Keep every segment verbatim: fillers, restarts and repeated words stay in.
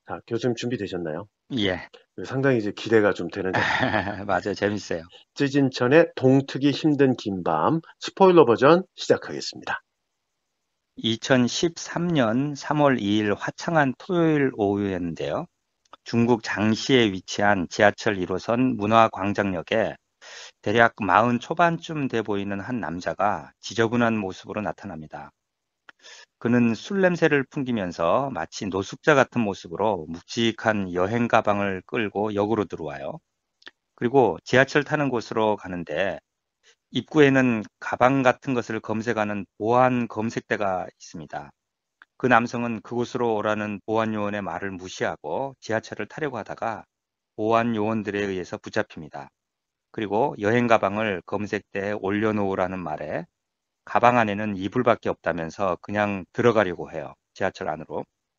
자, 교수님 준비되셨나요? 예, 상당히 이제 기대가 좀 되는 작품입니다. 맞아요. 재밌어요. 찌진천의 동트기 힘든 긴 밤, 스포일러 버전 시작하겠습니다. 이천십삼 년 삼월 이 일 화창한 토요일 오후였는데요. 중국 장시에 위치한 지하철 일 호선 문화광장역에 대략 마흔 초반쯤 돼 보이는 한 남자가 지저분한 모습으로 나타납니다. 그는 술 냄새를 풍기면서 마치 노숙자 같은 모습으로 묵직한 여행 가방을 끌고 역으로 들어와요. 그리고 지하철 타는 곳으로 가는데 입구에는 가방 같은 것을 검색하는 보안 검색대가 있습니다. 그 남성은 그곳으로 오라는 보안 요원의 말을 무시하고 지하철을 타려고 하다가 보안 요원들에 의해서 붙잡힙니다. 그리고 여행 가방을 검색대에 올려놓으라는 말에 가방 안에는 이불밖에 없다면서 그냥 들어가려고 해요. 지하철 안으로.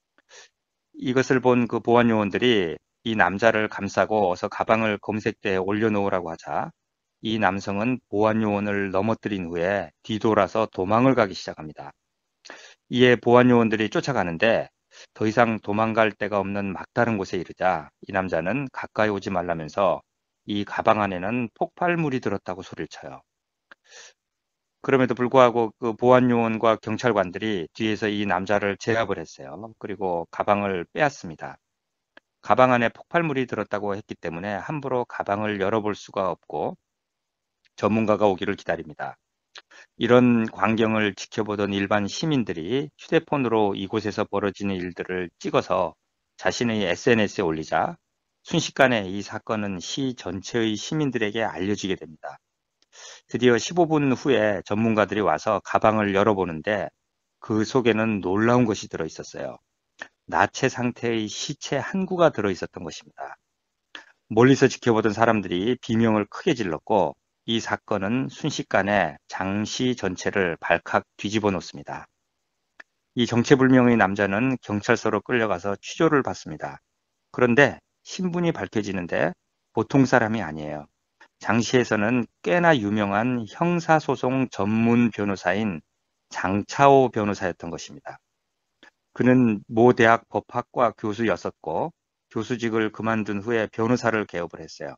이것을 본 그 보안 요원들이 이 남자를 감싸고 어서 가방을 검색대에 올려놓으라고 하자 이 남성은 보안 요원을 넘어뜨린 후에 뒤돌아서 도망을 가기 시작합니다. 이에 보안 요원들이 쫓아가는데 더 이상 도망갈 데가 없는 막다른 곳에 이르자 이 남자는 가까이 오지 말라면서 이 가방 안에는 폭발물이 들었다고 소리를 쳐요. 그럼에도 불구하고 그 보안 요원과 경찰관들이 뒤에서 이 남자를 제압을 했어요. 그리고 가방을 빼앗습니다. 가방 안에 폭발물이 들었다고 했기 때문에 함부로 가방을 열어볼 수가 없고 전문가가 오기를 기다립니다. 이런 광경을 지켜보던 일반 시민들이 휴대폰으로 이곳에서 벌어지는 일들을 찍어서 자신의 에스엔에스에 올리자 순식간에 이 사건은 시 전체의 시민들에게 알려지게 됩니다. 드디어 십오 분 후에 전문가들이 와서 가방을 열어보는데 그 속에는 놀라운 것이 들어 있었어요. 나체 상태의 시체 한 구가 들어 있었던 것입니다. 멀리서 지켜보던 사람들이 비명을 크게 질렀고 이 사건은 순식간에 장시 전체를 발칵 뒤집어 놓습니다. 이 정체불명의 남자는 경찰서로 끌려가서 취조를 받습니다. 그런데 신분이 밝혀지는데 보통 사람이 아니에요. 장시에서는 꽤나 유명한 형사소송 전문 변호사인 장차오 변호사였던 것입니다. 그는 모 대학 법학과 교수였었고 교수직을 그만둔 후에 변호사를 개업을 했어요.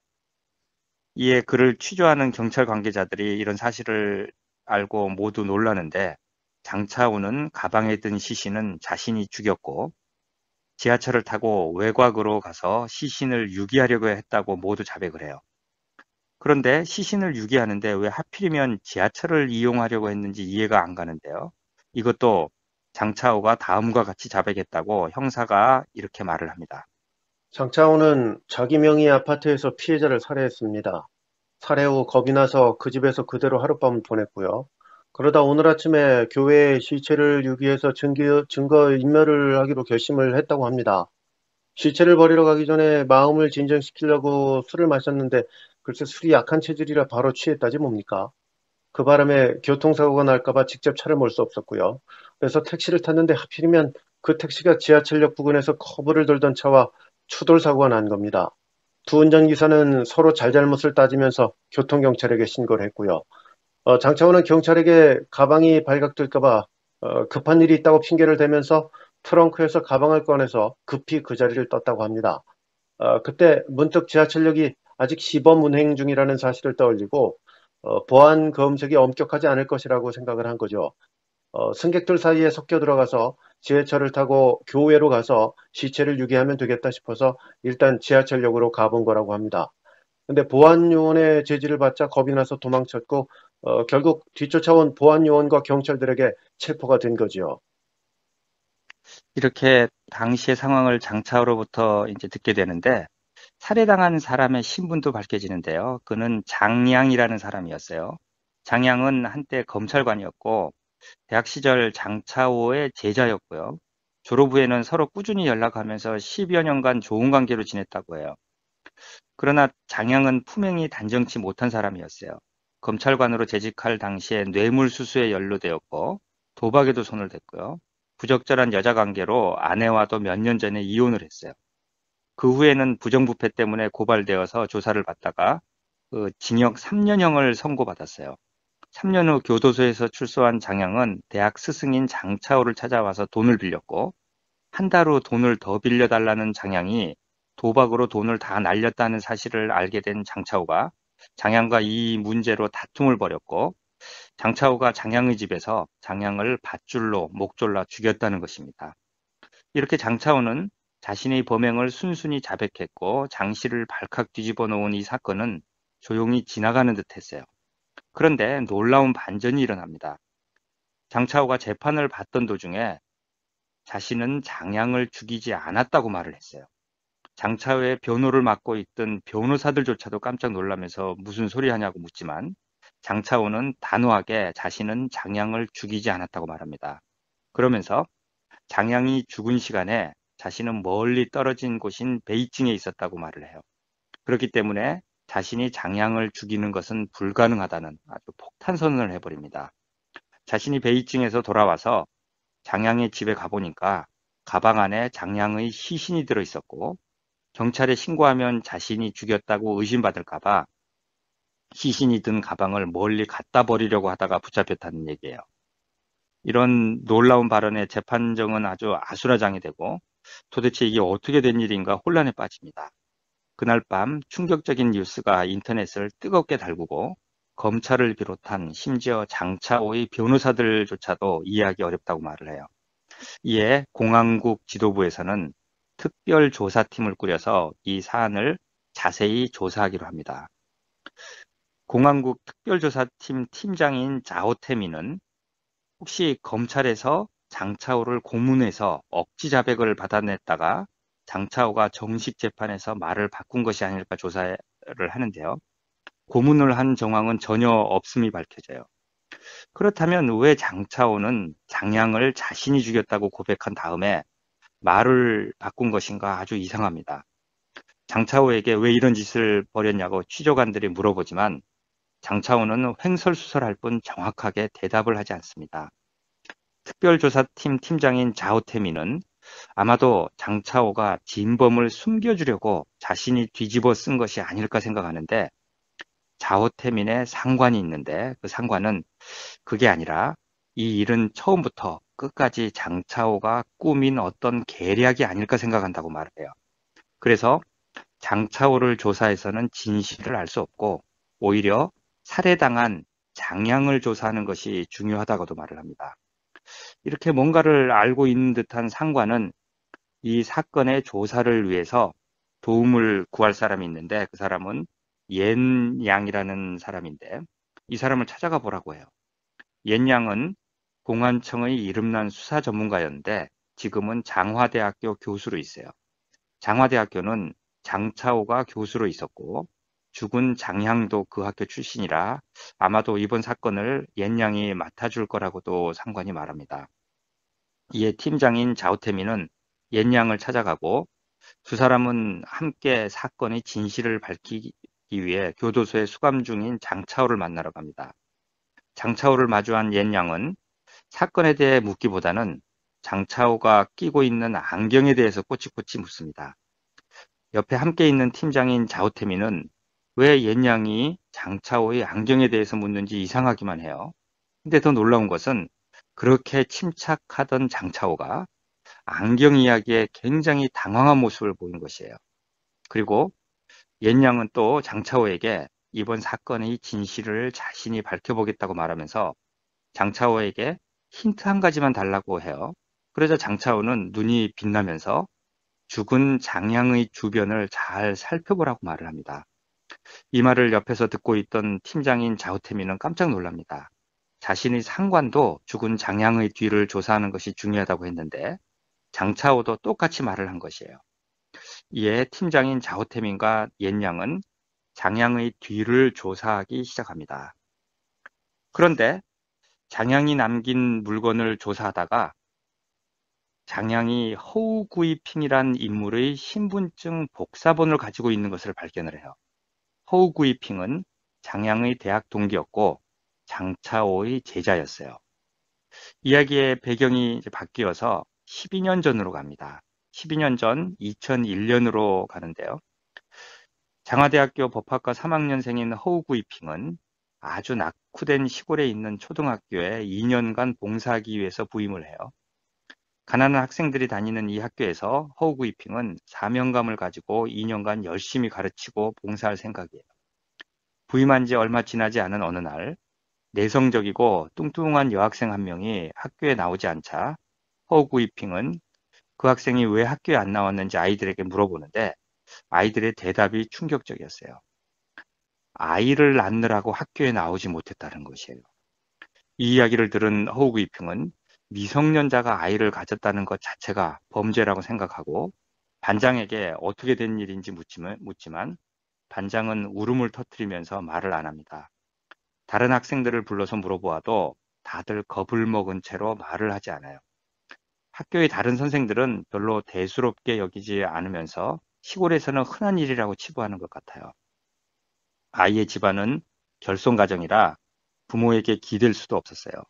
이에 그를 취조하는 경찰 관계자들이 이런 사실을 알고 모두 놀라는데 장차우는 가방에 든 시신은 자신이 죽였고 지하철을 타고 외곽으로 가서 시신을 유기하려고 했다고 모두 자백을 해요. 그런데 시신을 유기하는데 왜 하필이면 지하철을 이용하려고 했는지 이해가 안 가는데요. 이것도 장차우가 다음과 같이 자백했다고 형사가 이렇게 말을 합니다. 장차오는 자기 명의 아파트에서 피해자를 살해했습니다. 살해 후 겁이 나서 그 집에서 그대로 하룻밤을 보냈고요. 그러다 오늘 아침에 교회에 시체를 유기해서 증거, 증거 인멸을 하기로 결심을 했다고 합니다. 시체를 버리러 가기 전에 마음을 진정시키려고 술을 마셨는데 글쎄 술이 약한 체질이라 바로 취했다지 뭡니까? 그 바람에 교통사고가 날까봐 직접 차를 몰 수 없었고요. 그래서 택시를 탔는데 하필이면 그 택시가 지하철역 부근에서 커브를 돌던 차와 추돌 사고가 난 겁니다. 두 운전기사는 서로 잘잘못을 따지면서 교통경찰에게 신고를 했고요. 어, 장차원은 경찰에게 가방이 발각될까봐 어, 급한 일이 있다고 핑계를 대면서 트렁크에서 가방을 꺼내서 급히 그 자리를 떴다고 합니다. 어, 그때 문득 지하철역이 아직 시범 운행 중이라는 사실을 떠올리고 어, 보안 검색이 엄격하지 않을 것이라고 생각을 한 거죠. 어, 승객들 사이에 섞여 들어가서 지하철을 타고 교외로 가서 시체를 유기하면 되겠다 싶어서 일단 지하철역으로 가본 거라고 합니다. 근데 보안 요원의 제지를 받자 겁이 나서 도망쳤고 어, 결국 뒤쫓아온 보안 요원과 경찰들에게 체포가 된 거지요. 이렇게 당시의 상황을 장차로부터 이제 듣게 되는데 살해당한 사람의 신분도 밝혀지는데요. 그는 장량이라는 사람이었어요. 장량은 한때 검찰관이었고 대학 시절 장차오의 제자였고요. 졸업 후에는 서로 꾸준히 연락하면서 십여 년간 좋은 관계로 지냈다고 해요. 그러나 장량은 품행이 단정치 못한 사람이었어요. 검찰관으로 재직할 당시에 뇌물수수에 연루되었고 도박에도 손을 댔고요. 부적절한 여자 관계로 아내와도 몇 년 전에 이혼을 했어요. 그 후에는 부정부패 때문에 고발되어서 조사를 받다가 그 징역 삼 년형을 선고받았어요. 삼 년 후 교도소에서 출소한 장량은 대학 스승인 장차오를 찾아와서 돈을 빌렸고 한 달 후 돈을 더 빌려달라는 장양이 도박으로 돈을 다 날렸다는 사실을 알게 된 장차오가 장양과 이 문제로 다툼을 벌였고 장차오가 장양의 집에서 장양을 밧줄로 목졸라 죽였다는 것입니다. 이렇게 장차오는 자신의 범행을 순순히 자백했고 장씨를 발칵 뒤집어 놓은 이 사건은 조용히 지나가는 듯 했어요. 그런데 놀라운 반전이 일어납니다. 장차오가 재판을 받던 도중에 자신은 장양을 죽이지 않았다고 말을 했어요. 장차오의 변호를 맡고 있던 변호사들조차도 깜짝 놀라면서 무슨 소리 하냐고 묻지만 장차오는 단호하게 자신은 장양을 죽이지 않았다고 말합니다. 그러면서 장양이 죽은 시간에 자신은 멀리 떨어진 곳인 베이징에 있었다고 말을 해요. 그렇기 때문에 자신이 장양을 죽이는 것은 불가능하다는 아주 폭탄 선언을 해버립니다. 자신이 베이징에서 돌아와서 장양의 집에 가보니까 가방 안에 장양의 시신이 들어있었고 경찰에 신고하면 자신이 죽였다고 의심받을까봐 시신이 든 가방을 멀리 갖다 버리려고 하다가 붙잡혔다는 얘기예요. 이런 놀라운 발언에 재판정은 아주 아수라장이 되고 도대체 이게 어떻게 된 일인가 혼란에 빠집니다. 그날 밤 충격적인 뉴스가 인터넷을 뜨겁게 달구고 검찰을 비롯한 심지어 장차오의 변호사들조차도 이해하기 어렵다고 말을 해요. 이에 공안국 지도부에서는 특별조사팀을 꾸려서 이 사안을 자세히 조사하기로 합니다. 공안국 특별조사팀 팀장인 자오태미는 혹시 검찰에서 장차오를 고문해서 억지 자백을 받아냈다가 장차오가 정식 재판에서 말을 바꾼 것이 아닐까 조사를 하는데요. 고문을 한 정황은 전혀 없음이 밝혀져요. 그렇다면 왜 장차오는 장양을 자신이 죽였다고 고백한 다음에 말을 바꾼 것인가 아주 이상합니다. 장차오에게 왜 이런 짓을 벌였냐고 취조관들이 물어보지만 장차오는 횡설수설할 뿐 정확하게 대답을 하지 않습니다. 특별조사팀 팀장인 자오태미는 아마도 장차오가 진범을 숨겨주려고 자신이 뒤집어 쓴 것이 아닐까 생각하는데 자오태민의 상관이 있는데 그 상관은 그게 아니라 이 일은 처음부터 끝까지 장차오가 꾸민 어떤 계략이 아닐까 생각한다고 말을 해요. 그래서 장차오를 조사해서는 진실을 알 수 없고 오히려 살해당한 장양을 조사하는 것이 중요하다고도 말을 합니다. 이렇게 뭔가를 알고 있는 듯한 상관은 이 사건의 조사를 위해서 도움을 구할 사람이 있는데 그 사람은 옌양이라는 사람인데 이 사람을 찾아가 보라고 해요. 옌양은 공안청의 이름난 수사 전문가였는데 지금은 장화대학교 교수로 있어요. 장화대학교는 장차오가 교수로 있었고 죽은 장향도 그 학교 출신이라 아마도 이번 사건을 옌양이 맡아줄 거라고도 상관이 말합니다. 이에 팀장인 자오태미는 옌양을 찾아가고 두 사람은 함께 사건의 진실을 밝히기 위해 교도소에 수감 중인 장차오를 만나러 갑니다. 장차오를 마주한 옌양은 사건에 대해 묻기보다는 장차오가 끼고 있는 안경에 대해서 꼬치꼬치 묻습니다. 옆에 함께 있는 팀장인 자오태미는 왜 옌양이 장차오의 안경에 대해서 묻는지 이상하기만 해요. 근데 더 놀라운 것은 그렇게 침착하던 장차오가 안경 이야기에 굉장히 당황한 모습을 보인 것이에요. 그리고 옌양은 또 장차오에게 이번 사건의 진실을 자신이 밝혀보겠다고 말하면서 장차오에게 힌트 한 가지만 달라고 해요. 그러자 장차오는 눈이 빛나면서 죽은 장양의 주변을 잘 살펴보라고 말을 합니다. 이 말을 옆에서 듣고 있던 팀장인 자오태미는 깜짝 놀랍니다. 자신의 상관도 죽은 장양의 뒤를 조사하는 것이 중요하다고 했는데 장차오도 똑같이 말을 한 것이에요. 이에 팀장인 자오태민과 옌양은 장양의 뒤를 조사하기 시작합니다. 그런데 장양이 남긴 물건을 조사하다가 장양이 허우구이핑이란 인물의 신분증 복사본을 가지고 있는 것을 발견을 해요. 허우구이핑은 장양의 대학 동기였고 장차오의 제자였어요. 이야기의 배경이 이제 바뀌어서 십이 년 전으로 갑니다. 십이 년 전 이천일 년으로 가는데요. 장화대학교 법학과 삼 학년생인 허우구이핑은 아주 낙후된 시골에 있는 초등학교에 이 년간 봉사하기 위해서 부임을 해요. 가난한 학생들이 다니는 이 학교에서 허우구이핑은 사명감을 가지고 이 년간 열심히 가르치고 봉사할 생각이에요. 부임한 지 얼마 지나지 않은 어느 날 내성적이고 뚱뚱한 여학생 한 명이 학교에 나오지 않자 허우구이핑은 그 학생이 왜 학교에 안 나왔는지 아이들에게 물어보는데 아이들의 대답이 충격적이었어요. 아이를 낳느라고 학교에 나오지 못했다는 것이에요. 이 이야기를 들은 허우구이핑은 미성년자가 아이를 가졌다는 것 자체가 범죄라고 생각하고 반장에게 어떻게 된 일인지 묻지만, 묻지만 반장은 울음을 터뜨리면서 말을 안 합니다. 다른 학생들을 불러서 물어보아도 다들 겁을 먹은 채로 말을 하지 않아요. 학교의 다른 선생들은 별로 대수롭게 여기지 않으면서 시골에서는 흔한 일이라고 치부하는 것 같아요. 아이의 집안은 결손가정이라 부모에게 기댈 수도 없었어요.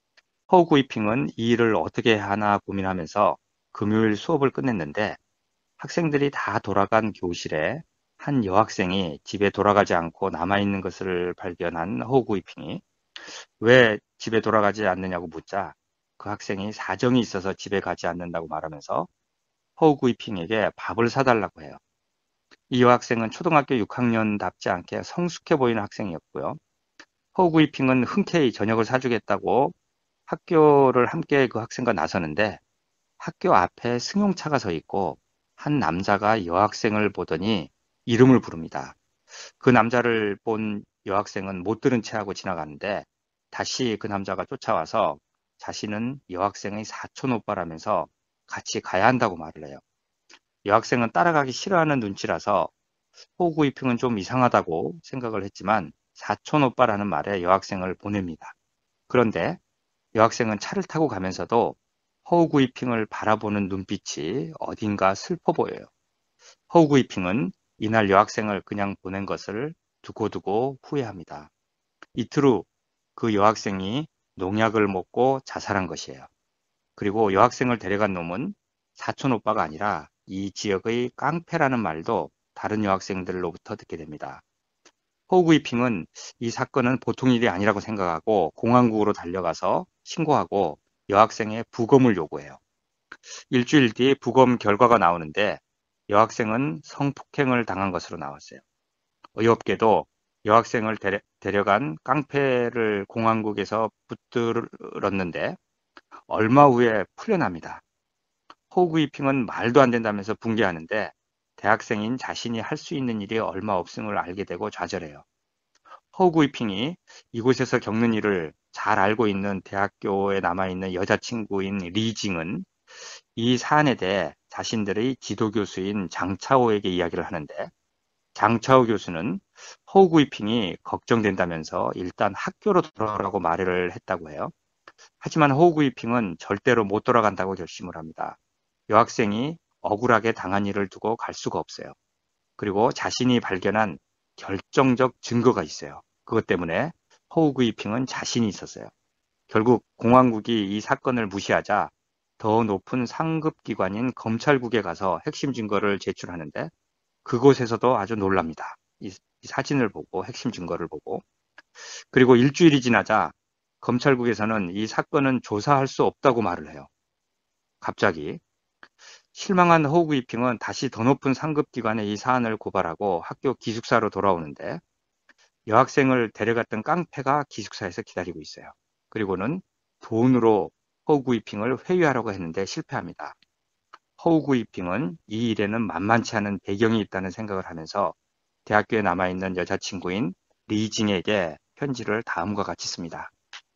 허우구이핑은 이 일을 어떻게 해야 하나 고민하면서 금요일 수업을 끝냈는데 학생들이 다 돌아간 교실에 한 여학생이 집에 돌아가지 않고 남아있는 것을 발견한 허우구이핑이 왜 집에 돌아가지 않느냐고 묻자 그 학생이 사정이 있어서 집에 가지 않는다고 말하면서 허우구이핑에게 밥을 사달라고 해요. 이 여학생은 초등학교 육 학년답지 않게 성숙해 보이는 학생이었고요. 허우구이핑은 흔쾌히 저녁을 사주겠다고 학교를 함께 그 학생과 나서는데 학교 앞에 승용차가 서 있고 한 남자가 여학생을 보더니 이름을 부릅니다. 그 남자를 본 여학생은 못 들은 채 하고 지나가는데 다시 그 남자가 쫓아와서 자신은 여학생의 사촌 오빠라면서 같이 가야 한다고 말을 해요. 여학생은 따라가기 싫어하는 눈치라서 호구이핑은 좀 이상하다고 생각을 했지만 사촌 오빠라는 말에 여학생을 보냅니다. 그런데 여학생은 차를 타고 가면서도 허우구이핑을 바라보는 눈빛이 어딘가 슬퍼 보여요. 허우구이핑은 이날 여학생을 그냥 보낸 것을 두고두고 후회합니다. 이틀 후 그 여학생이 농약을 먹고 자살한 것이에요. 그리고 여학생을 데려간 놈은 사촌 오빠가 아니라 이 지역의 깡패라는 말도 다른 여학생들로부터 듣게 됩니다. 허우구이핑은 이 사건은 보통 일이 아니라고 생각하고 공안국으로 달려가서 신고하고 여학생의 부검을 요구해요. 일주일 뒤 부검 결과가 나오는데 여학생은 성폭행을 당한 것으로 나왔어요. 어이없게도 여학생을 데려, 데려간 깡패를 공안국에서 붙들었는데 얼마 후에 풀려납니다. 호구이핑은 말도 안 된다면서 붕괴하는데 대학생인 자신이 할 수 있는 일이 얼마 없음을 알게 되고 좌절해요. 허구이핑이 이곳에서 겪는 일을 잘 알고 있는 대학교에 남아있는 여자친구인 리징은 이 사안에 대해 자신들의 지도교수인 장차오에게 이야기를 하는데 장차오 교수는 허우구이핑이 걱정된다면서 일단 학교로 돌아가라고 말을 했다고 해요. 하지만 허우구이핑은 절대로 못 돌아간다고 결심을 합니다. 여학생이 억울하게 당한 일을 두고 갈 수가 없어요. 그리고 자신이 발견한 결정적 증거가 있어요. 그것 때문에 허우구이핑은 자신이 있었어요. 결국 공안국이 이 사건을 무시하자 더 높은 상급 기관인 검찰국에 가서 핵심 증거를 제출하는데 그곳에서도 아주 놀랍니다. 이, 이 사진을 보고 핵심 증거를 보고 그리고 일주일이 지나자 검찰국에서는 이 사건은 조사할 수 없다고 말을 해요. 갑자기 실망한 허우구이핑은 다시 더 높은 상급 기관에 이 사안을 고발하고 학교 기숙사로 돌아오는데 여학생을 데려갔던 깡패가 기숙사에서 기다리고 있어요. 그리고는 돈으로 허우구이핑을 회유하려고 했는데 실패합니다. 허우구이핑은 이 일에는 만만치 않은 배경이 있다는 생각을 하면서 대학교에 남아있는 여자친구인 리징에게 편지를 다음과 같이 씁니다.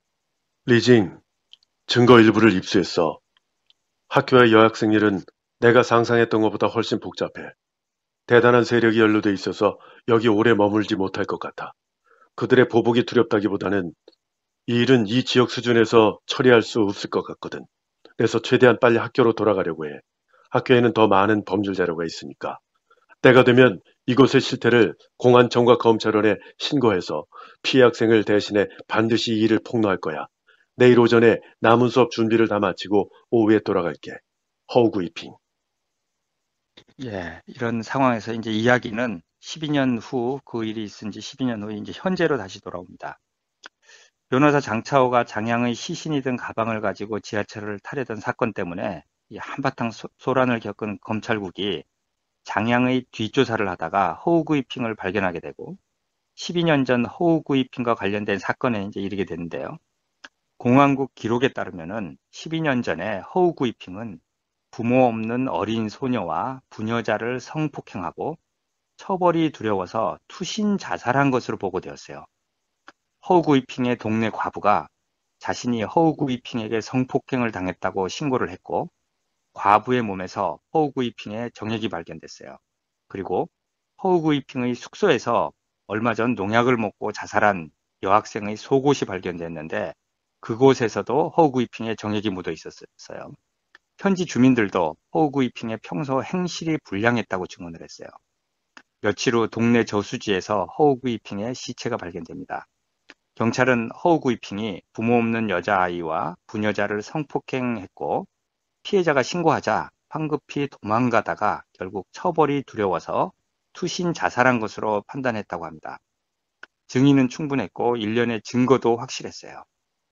리징, 증거 일부를 입수했어. 학교의 여학생 일은 내가 상상했던 것보다 훨씬 복잡해. 대단한 세력이 연루돼 있어서 여기 오래 머물지 못할 것 같아. 그들의 보복이 두렵다기보다는 이 일은 이 지역 수준에서 처리할 수 없을 것 같거든. 그래서 최대한 빨리 학교로 돌아가려고 해. 학교에는 더 많은 범죄 자료가 있으니까. 때가 되면 이곳의 실태를 공안청과 검찰원에 신고해서 피해 학생을 대신해 반드시 이 일을 폭로할 거야. 내일 오전에 남은 수업 준비를 다 마치고 오후에 돌아갈게. 허우구이핑. 예, 이런 상황에서 이제 이야기는 십이 년 후 그 일이 있은 지 십이 년 후에 이제 현재로 다시 돌아옵니다. 변호사 장차오가 장양의 시신이 든 가방을 가지고 지하철을 타려던 사건 때문에 이 한바탕 소, 소란을 겪은 검찰국이 장양의 뒷조사를 하다가 허우구이핑을 발견하게 되고 십이 년 전 허우구이핑과 관련된 사건에 이제 이르게 되는데요. 공안국 기록에 따르면은 십이 년 전에 허우구이핑은 부모 없는 어린 소녀와 부녀자를 성폭행하고 처벌이 두려워서 투신 자살한 것으로 보고되었어요. 허우구이핑의 동네 과부가 자신이 허우구이핑에게 성폭행을 당했다고 신고를 했고 과부의 몸에서 허우구이핑의 정액이 발견됐어요. 그리고 허우구이핑의 숙소에서 얼마 전 농약을 먹고 자살한 여학생의 속옷이 발견됐는데 그곳에서도 허우구이핑의 정액이 묻어 있었어요. 현지 주민들도 허우구이핑의 평소 행실이 불량했다고 증언을 했어요. 며칠 후 동네 저수지에서 허우구이핑의 시체가 발견됩니다. 경찰은 허우구이핑이 부모 없는 여자아이와 부녀자를 성폭행했고 피해자가 신고하자 황급히 도망가다가 결국 처벌이 두려워서 투신 자살한 것으로 판단했다고 합니다. 증인은 충분했고 일련의 증거도 확실했어요.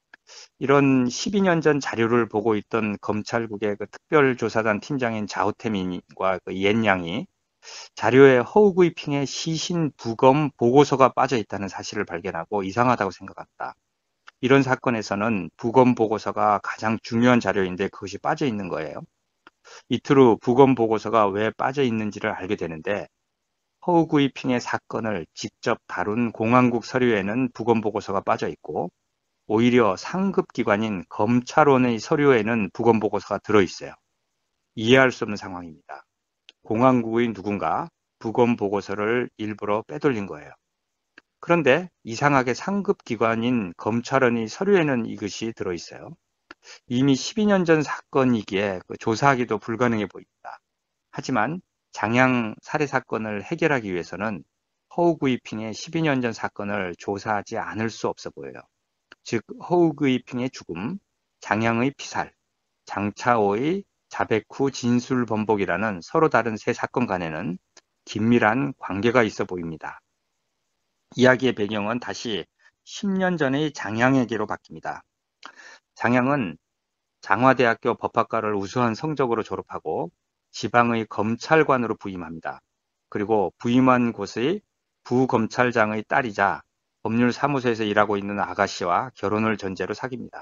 이런 십이 년 전 자료를 보고 있던 검찰국의 그 특별조사단 팀장인 자우태민과 그 옛양이 자료에 허우구이핑의 시신 부검 보고서가 빠져 있다는 사실을 발견하고 이상하다고 생각한다. 이런 사건에서는 부검 보고서가 가장 중요한 자료인데 그것이 빠져 있는 거예요. 이틀 후 부검 보고서가 왜 빠져 있는지를 알게 되는데 허우구이핑의 사건을 직접 다룬 공안국 서류에는 부검 보고서가 빠져 있고 오히려 상급 기관인 검찰원의 서류에는 부검 보고서가 들어 있어요. 이해할 수 없는 상황입니다. 공안국의 누군가 부검 보고서를 일부러 빼돌린 거예요. 그런데 이상하게 상급 기관인 검찰원의 서류에는 이것이 들어 있어요. 이미 십이 년 전 사건이기에 그 조사하기도 불가능해 보입니다. 하지만 장양 살해 사건을 해결하기 위해서는 허우구이핑의 십이 년 전 사건을 조사하지 않을 수 없어 보여요. 즉 허우구이핑의 죽음, 장양의 피살, 장차오의 자백 후 진술 번복이라는 서로 다른 세 사건 간에는 긴밀한 관계가 있어 보입니다. 이야기의 배경은 다시 십 년 전의 장양에게로 바뀝니다. 장양은 장화대학교 법학과를 우수한 성적으로 졸업하고 지방의 검찰관으로 부임합니다. 그리고 부임한 곳의 부검찰장의 딸이자 법률사무소에서 일하고 있는 아가씨와 결혼을 전제로 사귑니다.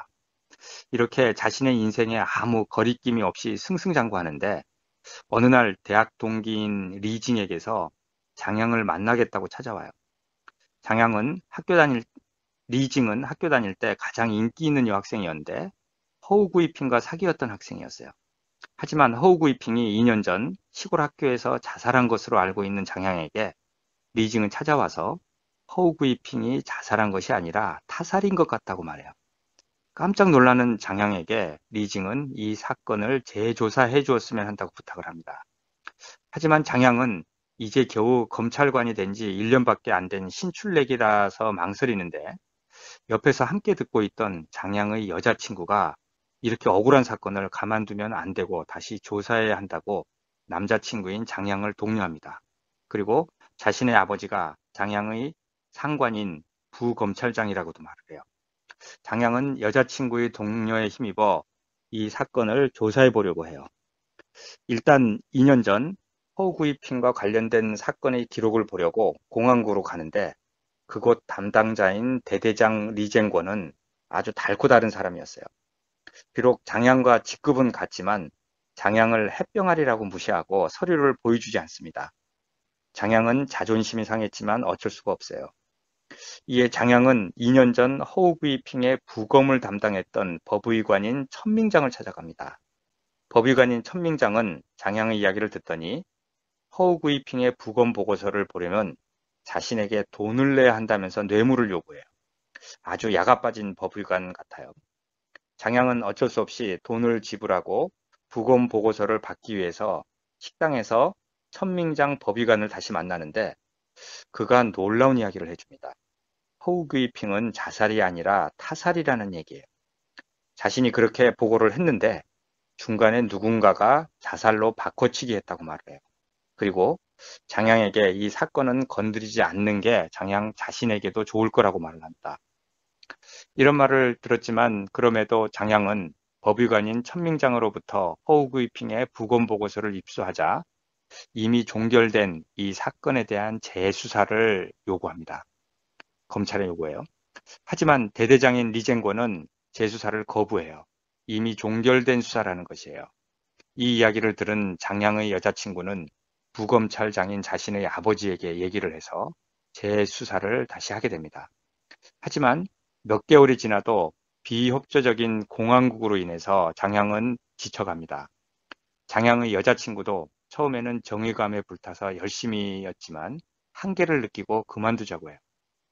이렇게 자신의 인생에 아무 거리낌이 없이 승승장구하는데 어느 날 대학 동기인 리징에게서 장양을 만나겠다고 찾아와요. 장양은 학교 다닐 리징은 학교 다닐 때 가장 인기 있는 여학생이었는데 허우구이핑과 사귀었던 학생이었어요. 하지만 허우구이핑이 이 년 전 시골 학교에서 자살한 것으로 알고 있는 장양에게 리징은 찾아와서 허우구이핑이 자살한 것이 아니라 타살인 것 같다고 말해요. 깜짝 놀라는 장양에게 리징은 이 사건을 재조사해 주었으면 한다고 부탁을 합니다. 하지만 장양은 이제 겨우 검찰관이 된 지 일 년밖에 안 된 신출내기라서 망설이는데 옆에서 함께 듣고 있던 장양의 여자친구가 이렇게 억울한 사건을 가만두면 안 되고 다시 조사해야 한다고 남자친구인 장양을 독려합니다. 그리고 자신의 아버지가 장양의 상관인 부검찰장이라고도 말을 해요. 장양은 여자친구의 동료에 힘입어 이 사건을 조사해 보려고 해요. 일단 이 년 전 허우구이핑과 관련된 사건의 기록을 보려고 공안구로 가는데 그곳 담당자인 대대장 리쟁권은 아주 달고 다른 사람이었어요. 비록 장양과 직급은 같지만 장양을 햇병아리라고 무시하고 서류를 보여주지 않습니다. 장양은 자존심이 상했지만 어쩔 수가 없어요. 이에 장양은 이 년 전 허우구이핑의 부검을 담당했던 법의관인 천밍장을 찾아갑니다. 법의관인 천밍장은 장양의 이야기를 듣더니 허우구이핑의 부검 보고서를 보려면 자신에게 돈을 내야 한다면서 뇌물을 요구해요. 아주 야가 빠진 법의관 같아요. 장양은 어쩔 수 없이 돈을 지불하고 부검 보고서를 받기 위해서 식당에서 천밍장 법의관을 다시 만나는데 그가 놀라운 이야기를 해줍니다. 허우구이핑은 자살이 아니라 타살이라는 얘기예요. 자신이 그렇게 보고를 했는데 중간에 누군가가 자살로 바꿔치기 했다고 말을 해요. 그리고 장양에게 이 사건은 건드리지 않는 게 장양 자신에게도 좋을 거라고 말을 합니다. 이런 말을 들었지만 그럼에도 장양은 법의관인 천명장으로부터 허우구이핑의 부검 보고서를 입수하자 이미 종결된 이 사건에 대한 재수사를 요구합니다. 검찰에 요구해요. 하지만 대대장인 리젠고는 재수사를 거부해요. 이미 종결된 수사라는 것이에요. 이 이야기를 들은 장양의 여자친구는 부검찰장인 자신의 아버지에게 얘기를 해서 재수사를 다시 하게 됩니다. 하지만 몇 개월이 지나도 비협조적인 공항국으로 인해서 장양은 지쳐갑니다. 장양의 여자친구도 처음에는 정의감에 불타서 열심히였지만 한계를 느끼고 그만두자고 해요.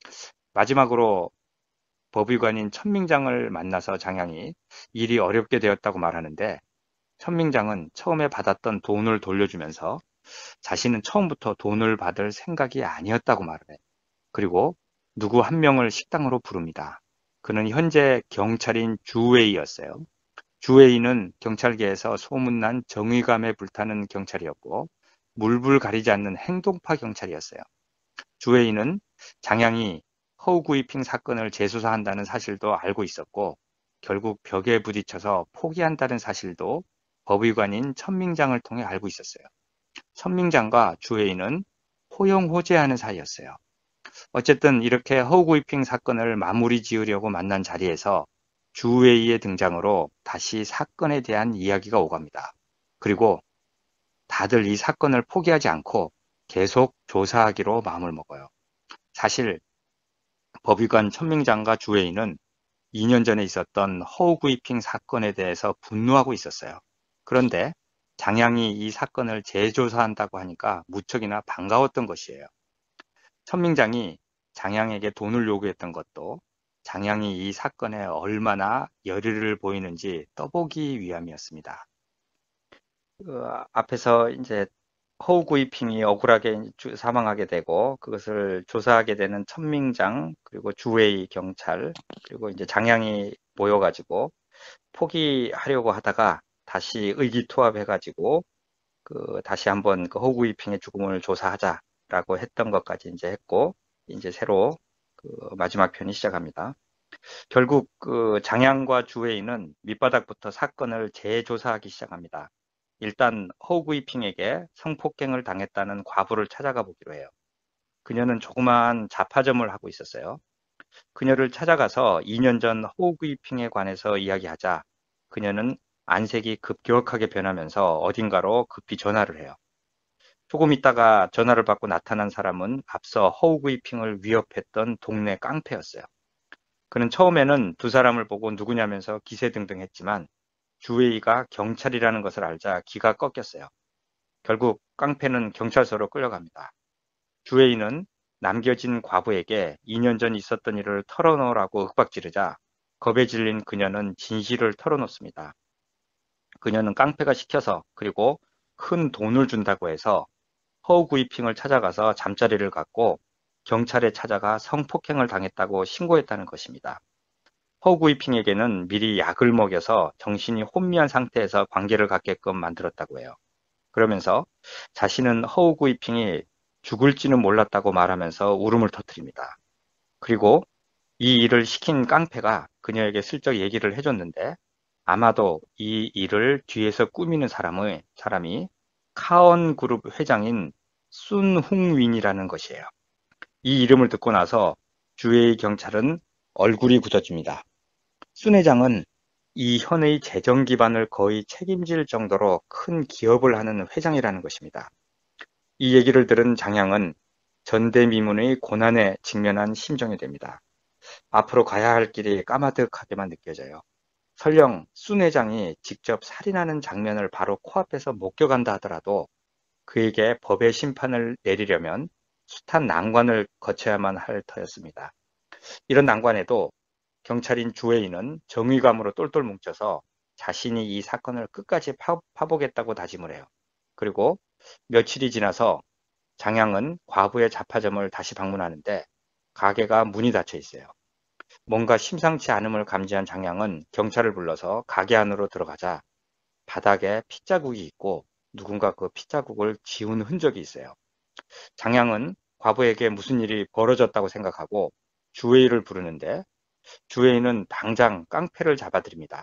마지막으로 법의관인 천명장을 만나서 장양이 일이 어렵게 되었다고 말하는데 천명장은 처음에 받았던 돈을 돌려주면서 자신은 처음부터 돈을 받을 생각이 아니었다고 말을 해요. 그리고 누구 한 명을 식당으로 부릅니다. 그는 현재 경찰인 주웨이였어요. 주웨이는 경찰계에서 소문난 정의감에 불타는 경찰이었고 물불 가리지 않는 행동파 경찰이었어요. 주웨이는 장양이 허우구이핑 사건을 재수사한다는 사실도 알고 있었고 결국 벽에 부딪혀서 포기한다는 사실도 법의관인 천명장을 통해 알고 있었어요. 천명장과 주웨이는 호영호재하는 사이였어요. 어쨌든 이렇게 허우구이핑 사건을 마무리 지으려고 만난 자리에서 주웨이의 등장으로 다시 사건에 대한 이야기가 오갑니다. 그리고 다들 이 사건을 포기하지 않고 계속 조사하기로 마음을 먹어요. 사실 법의관 천명장과 주웨이는 이 년 전에 있었던 허우구이핑 사건에 대해서 분노하고 있었어요. 그런데 장양이 이 사건을 재조사한다고 하니까 무척이나 반가웠던 것이에요. 천명장이 장양에게 돈을 요구했던 것도 장양이 이 사건에 얼마나 열의를 보이는지 떠보기 위함이었습니다. 그 앞에서 이제 허우구이핑이 억울하게 사망하게 되고 그것을 조사하게 되는 천명장 그리고 주웨이 경찰 그리고 이제 장양이 모여가지고 포기하려고 하다가 다시 의기투합해가지고 그 다시 한번 그 허우구이핑의 죽음을 조사하자라고 했던 것까지 이제 했고 이제 새로 그 마지막 편이 시작합니다. 결국 그 장양과 주웨이는 밑바닥부터 사건을 재조사하기 시작합니다. 일단 허우구이핑에게 성폭행을 당했다는 과부를 찾아가 보기로 해요. 그녀는 조그마한 잡화점을 하고 있었어요. 그녀를 찾아가서 이 년 전 허우구이핑에 관해서 이야기하자 그녀는 안색이 급격하게 변하면서 어딘가로 급히 전화를 해요. 조금 있다가 전화를 받고 나타난 사람은 앞서 허우구이핑을 위협했던 동네 깡패였어요. 그는 처음에는 두 사람을 보고 누구냐면서 기세등등했지만 주웨이가 경찰이라는 것을 알자 기가 꺾였어요. 결국 깡패는 경찰서로 끌려갑니다. 주웨이는 남겨진 과부에게 이 년 전 있었던 일을 털어놓으라고 윽박지르자 겁에 질린 그녀는 진실을 털어놓습니다. 그녀는 깡패가 시켜서 그리고 큰 돈을 준다고 해서 허우구이핑을 찾아가서 잠자리를 갖고 경찰에 찾아가 성폭행을 당했다고 신고했다는 것입니다. 허우구이핑에게는 미리 약을 먹여서 정신이 혼미한 상태에서 관계를 갖게끔 만들었다고 해요. 그러면서 자신은 허우구이핑이 죽을지는 몰랐다고 말하면서 울음을 터뜨립니다. 그리고 이 일을 시킨 깡패가 그녀에게 슬쩍 얘기를 해줬는데 아마도 이 일을 뒤에서 꾸미는 사람의, 사람이 카언 그룹 회장인 순흥윈이라는 것이에요. 이 이름을 듣고 나서 주웨이 경찰은 얼굴이 굳어집니다. 순 회장은 이 현의 재정 기반을 거의 책임질 정도로 큰 기업을 하는 회장이라는 것입니다. 이 얘기를 들은 장양은 전대미문의 고난에 직면한 심정이 됩니다. 앞으로 가야 할 길이 까마득하게만 느껴져요. 설령 순 회장이 직접 살인하는 장면을 바로 코앞에서 목격한다 하더라도 그에게 법의 심판을 내리려면 숱한 난관을 거쳐야만 할 터였습니다. 이런 난관에도 경찰인 주웨이는 정의감으로 똘똘 뭉쳐서 자신이 이 사건을 끝까지 파, 파보겠다고 다짐을 해요. 그리고 며칠이 지나서 장양은 과부의 잡화점을 다시 방문하는데 가게가 문이 닫혀 있어요. 뭔가 심상치 않음을 감지한 장양은 경찰을 불러서 가게 안으로 들어가자 바닥에 핏자국이 있고 누군가 그 핏자국을 지운 흔적이 있어요. 장양은 과부에게 무슨 일이 벌어졌다고 생각하고 주웨이를 부르는데 주웨이는 당장 깡패를 잡아들입니다.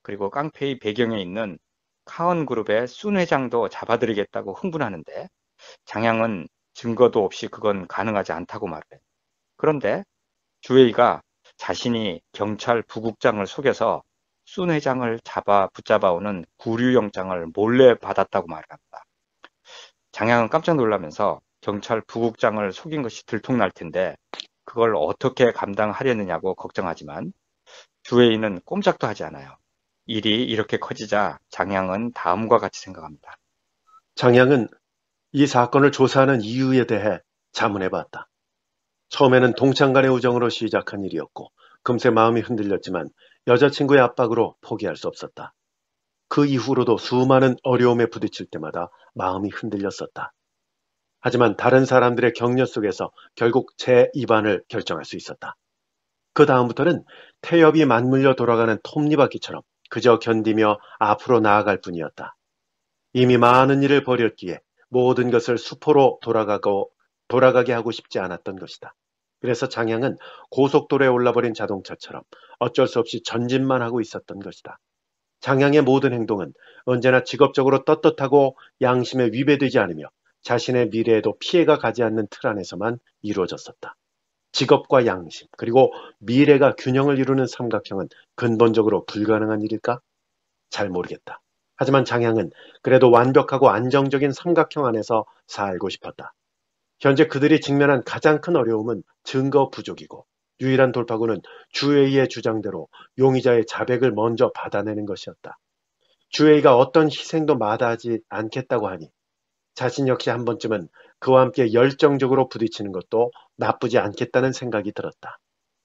그리고 깡패의 배경에 있는 카원 그룹의 순 회장도 잡아들이겠다고 흥분하는데 장양은 증거도 없이 그건 가능하지 않다고 말해. 그런데 주웨이가 자신이 경찰 부국장을 속여서 순 회장을 잡아 붙잡아오는 구류영장을 몰래 받았다고 말합니다. 장양은 깜짝 놀라면서 경찰 부국장을 속인 것이 들통날 텐데 그걸 어떻게 감당하려느냐고 걱정하지만 주웨이는 꼼짝도 하지 않아요. 일이 이렇게 커지자 장양은 다음과 같이 생각합니다. 장양은 이 사건을 조사하는 이유에 대해 자문해 봤다. 처음에는 동창 간의 우정으로 시작한 일이었고 금세 마음이 흔들렸지만 여자친구의 압박으로 포기할 수 없었다. 그 이후로도 수많은 어려움에 부딪힐 때마다 마음이 흔들렸었다. 하지만 다른 사람들의 격려 속에서 결국 제 입안을 결정할 수 있었다. 그 다음부터는 태엽이 맞물려 돌아가는 톱니바퀴처럼 그저 견디며 앞으로 나아갈 뿐이었다. 이미 많은 일을 벌였기에 모든 것을 수포로 돌아가고 돌아가게 하고 싶지 않았던 것이다. 그래서 장양은 고속도로에 올라버린 자동차처럼 어쩔 수 없이 전진만 하고 있었던 것이다. 장양의 모든 행동은 언제나 직업적으로 떳떳하고 양심에 위배되지 않으며 자신의 미래에도 피해가 가지 않는 틀 안에서만 이루어졌었다. 직업과 양심, 그리고 미래가 균형을 이루는 삼각형은 근본적으로 불가능한 일일까? 잘 모르겠다. 하지만 장양은 그래도 완벽하고 안정적인 삼각형 안에서 살고 싶었다. 현재 그들이 직면한 가장 큰 어려움은 증거 부족이고 유일한 돌파구는 주웨이의 주장대로 용의자의 자백을 먼저 받아내는 것이었다. 주웨이가 어떤 희생도 마다하지 않겠다고 하니 자신 역시 한 번쯤은 그와 함께 열정적으로 부딪히는 것도 나쁘지 않겠다는 생각이 들었다.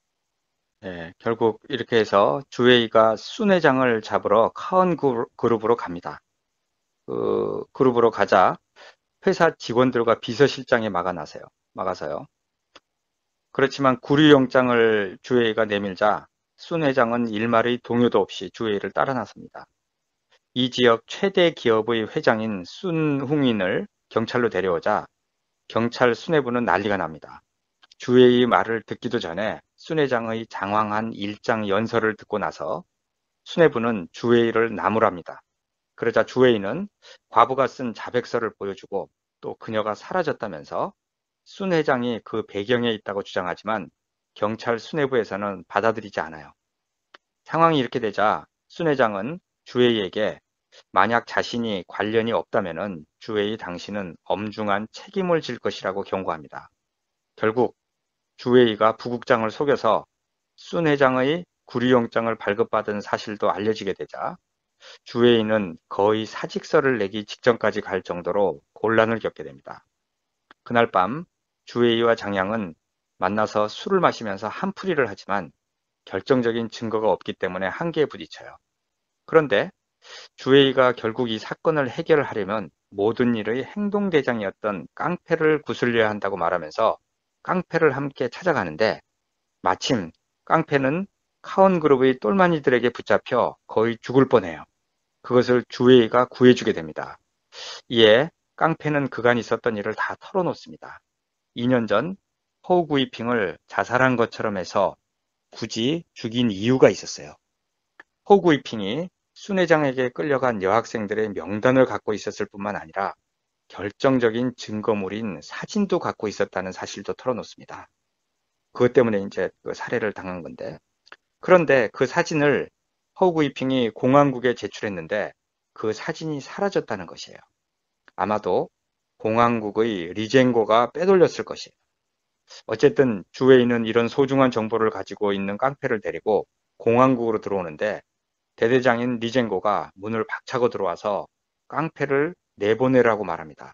네, 결국 이렇게 해서 주웨이가 순 회장을 잡으러 카원 그루- 그룹으로 갑니다. 그 그룹으로 가자 회사 직원들과 비서실장이 막아나세요. 막아서요. 그렇지만 구류영장을 주웨이가 내밀자 순 회장은 일말의 동요도 없이 주웨이를 따라 나섭니다. 이 지역 최대 기업의 회장인 순흥인을 경찰로 데려오자 경찰 수뇌부는 난리가 납니다. 주회의 말을 듣기도 전에 순 회장의 장황한 일장 연설을 듣고 나서 수뇌부는 주회의를 나무랍니다. 그러자 주회의는 과부가 쓴 자백서를 보여주고 또 그녀가 사라졌다면서 순 회장이 그 배경에 있다고 주장하지만 경찰 수뇌부에서는 받아들이지 않아요. 상황이 이렇게 되자 순 회장은 주회의에게 만약 자신이 관련이 없다면은 주회의 당신은 엄중한 책임을 질 것이라고 경고합니다. 결국 주회의가 부국장을 속여서 순 회장의 구류영장을 발급받은 사실도 알려지게 되자 주회의는 거의 사직서를 내기 직전까지 갈 정도로 곤란을 겪게 됩니다. 그날 밤 주회의와 장양은 만나서 술을 마시면서 한풀이를 하지만 결정적인 증거가 없기 때문에 한계에 부딪혀요. 그런데 주웨이가 결국 이 사건을 해결하려면 모든 일의 행동대장이었던 깡패를 구슬려야 한다고 말하면서 깡패를 함께 찾아가는데 마침 깡패는 카온 그룹의 똘마니들에게 붙잡혀 거의 죽을 뻔해요. 그것을 주웨이가 구해주게 됩니다. 이에 깡패는 그간 있었던 일을 다 털어놓습니다. 이 년 전 호우구이핑을 자살한 것처럼 해서 굳이 죽인 이유가 있었어요. 호구이핑이 순 회장에게 끌려간 여학생들의 명단을 갖고 있었을 뿐만 아니라 결정적인 증거물인 사진도 갖고 있었다는 사실도 털어놓습니다. 그것 때문에 이제 그 살해를 당한 건데. 그런데 그 사진을 허구이핑이 공안국에 제출했는데 그 사진이 사라졌다는 것이에요. 아마도 공안국의 리젠고가 빼돌렸을 것이에요. 어쨌든 주웨이는 이런 소중한 정보를 가지고 있는 깡패를 데리고 공안국으로 들어오는데 대대장인 리젠고가 문을 박차고 들어와서 깡패를 내보내라고 말합니다.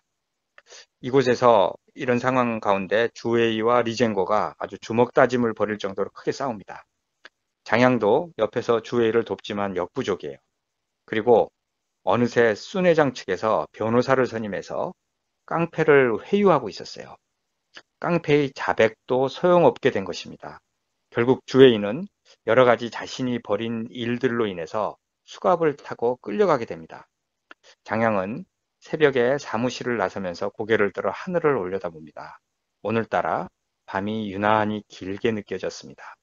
이곳에서 이런 상황 가운데 주웨이와 리젠고가 아주 주먹다짐을 벌일 정도로 크게 싸웁니다. 장양도 옆에서 주웨이를 돕지만 역부족이에요. 그리고 어느새 순 회장 측에서 변호사를 선임해서 깡패를 회유하고 있었어요. 깡패의 자백도 소용없게 된 것입니다. 결국 주웨이는 여러 가지 자신이 벌인 일들로 인해서 수갑을 타고 끌려가게 됩니다. 장양은 새벽에 사무실을 나서면서 고개를 들어 하늘을 올려다봅니다. 오늘따라 밤이 유난히 길게 느껴졌습니다.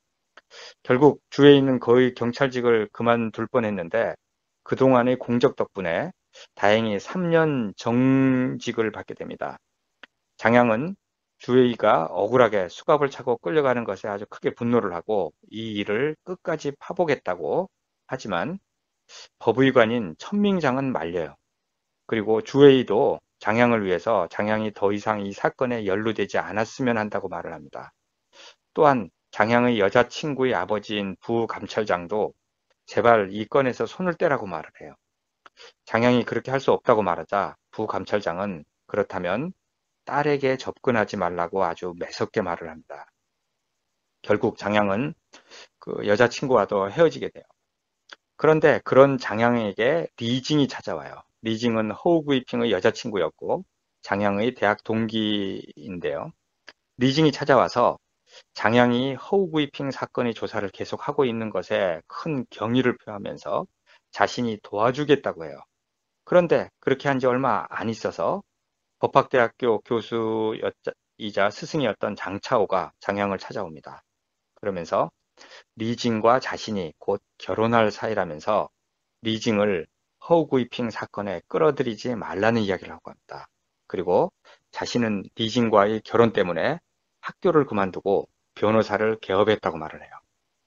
결국 주회의는 거의 경찰직을 그만둘 뻔했는데 그동안의 공적 덕분에 다행히 삼 년 정직을 받게 됩니다. 장양은 주회의가 억울하게 수갑을 차고 끌려가는 것에 아주 크게 분노를 하고 이 일을 끝까지 파보겠다고 하지만 법의관인 천밍장은 말려요. 그리고 주회의도 장양을 위해서 장양이 더 이상 이 사건에 연루되지 않았으면 한다고 말을 합니다. 또한 장양의 여자친구의 아버지인 부감찰장도 제발 이 건에서 손을 떼라고 말을 해요. 장양이 그렇게 할 수 없다고 말하자 부감찰장은 그렇다면 딸에게 접근하지 말라고 아주 매섭게 말을 합니다. 결국 장양은 그 여자친구와도 헤어지게 돼요. 그런데 그런 장양에게 리징이 찾아와요. 리징은 허우구이핑의 여자친구였고 장양의 대학 동기인데요. 리징이 찾아와서 장양이 허우구이핑 사건의 조사를 계속하고 있는 것에 큰 경의를 표하면서 자신이 도와주겠다고 해요. 그런데 그렇게 한 지 얼마 안 있어서 법학대학교 교수이자 스승이었던 장차오가 장양을 찾아옵니다. 그러면서 리징과 자신이 곧 결혼할 사이라면서 리징을 허우구이핑 사건에 끌어들이지 말라는 이야기를 하고 합니다. 그리고 자신은 리징과의 결혼 때문에 학교를 그만두고 변호사를 개업했다고 말을 해요.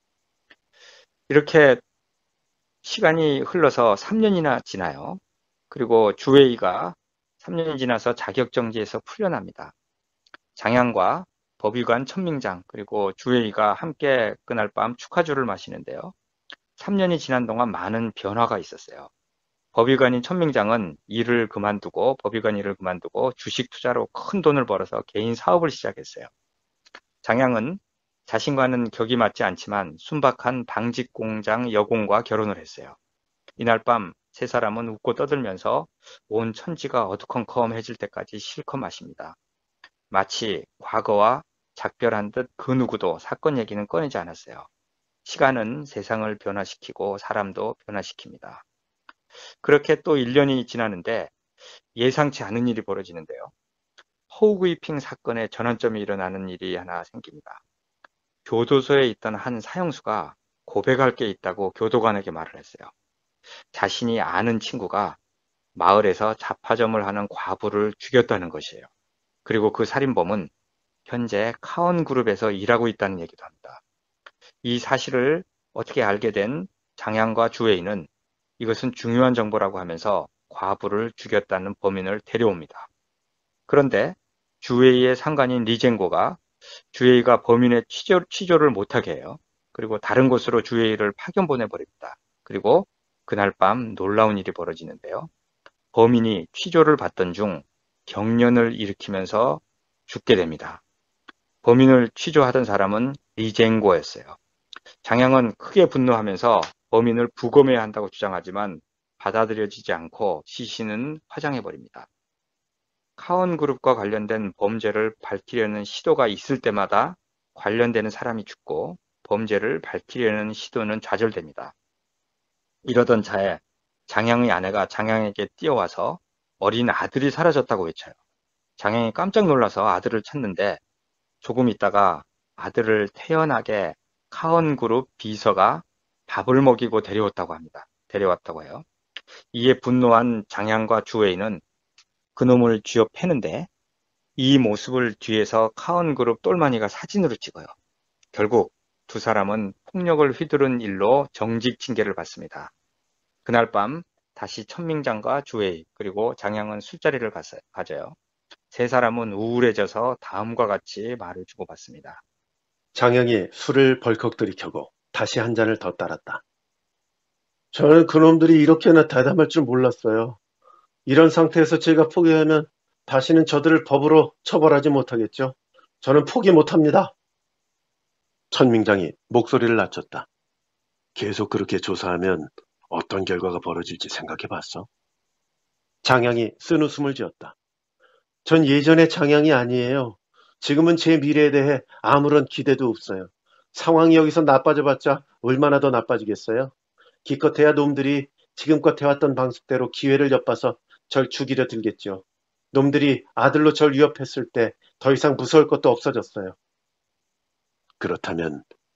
이렇게 시간이 흘러서 삼 년이나 지나요. 그리고 주회의가 삼 년이 지나서 자격정지에서 풀려납니다. 장양과 법의관 천밍장 그리고 주회의가 함께 그날 밤 축하주를 마시는데요. 삼 년이 지난 동안 많은 변화가 있었어요. 법의관인 천밍장은 일을 그만두고 법의관 일을 그만두고 주식 투자로 큰 돈을 벌어서 개인 사업을 시작했어요. 장양은 자신과는 격이 맞지 않지만 순박한 방직 공장 여공과 결혼을 했어요. 이날 밤 세 사람은 웃고 떠들면서 온 천지가 어두컴컴해질 때까지 실컷 마십니다. 마치 과거와 작별한 듯 그 누구도 사건 얘기는 꺼내지 않았어요. 시간은 세상을 변화시키고 사람도 변화시킵니다. 그렇게 또 일 년이 지나는데 예상치 않은 일이 벌어지는데요. 허우구이핑 사건의 전환점이 일어나는 일이 하나 생깁니다. 교도소에 있던 한 사형수가 고백할 게 있다고 교도관에게 말을 했어요. 자신이 아는 친구가 마을에서 잡화점을 하는 과부를 죽였다는 것이에요. 그리고 그 살인범은 현재 카원그룹에서 일하고 있다는 얘기도 합니다. 이 사실을 어떻게 알게 된 장양과 주회의는 이것은 중요한 정보라고 하면서 과부를 죽였다는 범인을 데려옵니다. 그런데 주회의의 상관인 리젠고가 주회의가 범인의 취조, 취조를 못하게 해요. 그리고 다른 곳으로 주회의를 파견 보내버립니다. 그리고 그날 밤 놀라운 일이 벌어지는데요. 범인이 취조를 받던 중 경련을 일으키면서 죽게 됩니다. 범인을 취조하던 사람은 리젠고였어요. 장양은 크게 분노하면서 범인을 부검해야 한다고 주장하지만 받아들여지지 않고 시신은 화장해버립니다. 카원그룹과 관련된 범죄를 밝히려는 시도가 있을 때마다 관련되는 사람이 죽고 범죄를 밝히려는 시도는 좌절됩니다. 이러던 차에 장양의 아내가 장양에게 뛰어와서 어린 아들이 사라졌다고 외쳐요. 장양이 깜짝 놀라서 아들을 찾는데 조금 있다가 아들을 태연하게 카원그룹 비서가 밥을 먹이고 데려왔다고 합니다. 데려왔다고 해요. 이에 분노한 장양과 주회의는 그놈을 쥐어 패는데 이 모습을 뒤에서 카원그룹 똘마니가 사진으로 찍어요. 결국 두 사람은 폭력을 휘두른 일로 정직 징계를 받습니다. 그날 밤 다시 천밍장과 주회의 그리고 장양은 술자리를 가져요. 세 사람은 우울해져서 다음과 같이 말을 주고받습니다. 장양이 술을 벌컥 들이켜고 다시 한 잔을 더 따랐다. 저는 그놈들이 이렇게나 대담할 줄 몰랐어요. 이런 상태에서 제가 포기하면 다시는 저들을 법으로 처벌하지 못하겠죠. 저는 포기 못합니다. 천밍장이 목소리를 낮췄다. 계속 그렇게 조사하면 어떤 결과가 벌어질지 생각해봤어? 장양이 쓴 웃음을 지었다. 전 예전의 장양이 아니에요. 지금은 제 미래에 대해 아무런 기대도 없어요. 상황이 여기서 나빠져봤자 얼마나 더 나빠지겠어요? 기껏해야 놈들이 지금껏 해왔던 방식대로 기회를 엿봐서 절 죽이려 들겠죠. 놈들이 아들로 절 위협했을 때 더 이상 무서울 것도 없어졌어요. 그렇다면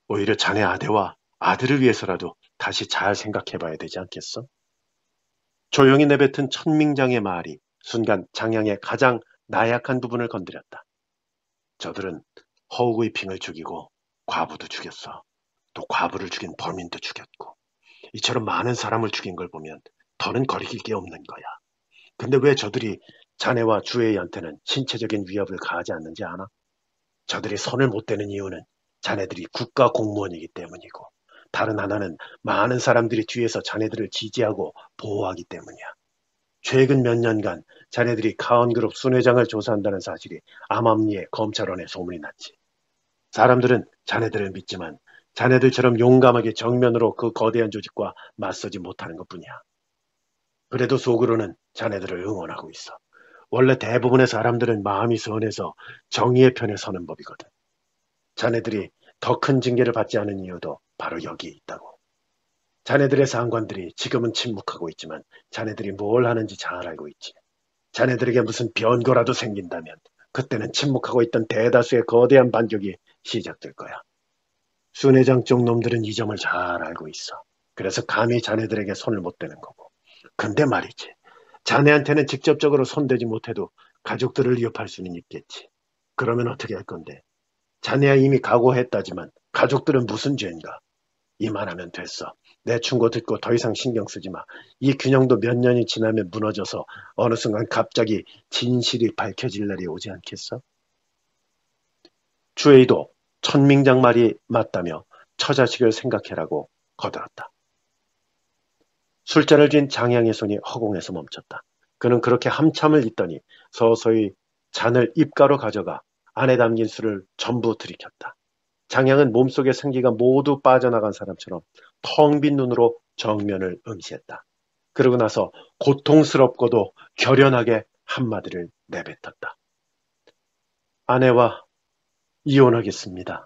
오히려 자네 아내와 아들을 위해서라도 다시 잘 생각해봐야 되지 않겠어? 조용히 내뱉은 천민장의 말이 순간 장양의 가장 나약한 부분을 건드렸다. 저들은 허우구이핑을 죽이고 과부도 죽였어. 또 과부를 죽인 범인도 죽였고 이처럼 많은 사람을 죽인 걸 보면 더는 거리낄 게 없는 거야. 근데 왜 저들이 자네와 주혜이한테는 신체적인 위협을 가하지 않는지 아나? 저들이 손을 못 대는 이유는 자네들이 국가 공무원이기 때문이고 다른 하나는 많은 사람들이 뒤에서 자네들을 지지하고 보호하기 때문이야. 최근 몇 년간 자네들이 카운그룹 순회장을 조사한다는 사실이 암암리에 검찰원에 소문이 났지. 사람들은 자네들을 믿지만 자네들처럼 용감하게 정면으로 그 거대한 조직과 맞서지 못하는 것뿐이야. 그래도 속으로는 자네들을 응원하고 있어. 원래 대부분의 사람들은 마음이 선해서 정의의 편에 서는 법이거든. 자네들이 더 큰 징계를 받지 않은 이유도 바로 여기에 있다고. 자네들의 상관들이 지금은 침묵하고 있지만 자네들이 뭘 하는지 잘 알고 있지. 자네들에게 무슨 변고라도 생긴다면 그때는 침묵하고 있던 대다수의 거대한 반격이 시작될 거야. 순회장 쪽 놈들은 이 점을 잘 알고 있어. 그래서 감히 자네들에게 손을 못 대는 거고. 근데 말이지. 자네한테는 직접적으로 손대지 못해도 가족들을 위협할 수는 있겠지. 그러면 어떻게 할 건데? 자네야 이미 각오했다지만 가족들은 무슨 죄인가? 이만하면 됐어. 내 충고 듣고 더 이상 신경 쓰지 마. 이 균형도 몇 년이 지나면 무너져서 어느 순간 갑자기 진실이 밝혀질 날이 오지 않겠어? 주에이도 천민장 말이 맞다며 처자식을 생각해라고 거들었다. 술잔을 쥔 장양의 손이 허공에서 멈췄다. 그는 그렇게 한참을 있더니 서서히 잔을 입가로 가져가 안에 담긴 술을 전부 들이켰다. 장양은 몸속의 생기가 모두 빠져나간 사람처럼 텅 빈 눈으로 정면을 응시했다. 그러고 나서 고통스럽고도 결연하게 한마디를 내뱉었다. 아내와 이혼하겠습니다.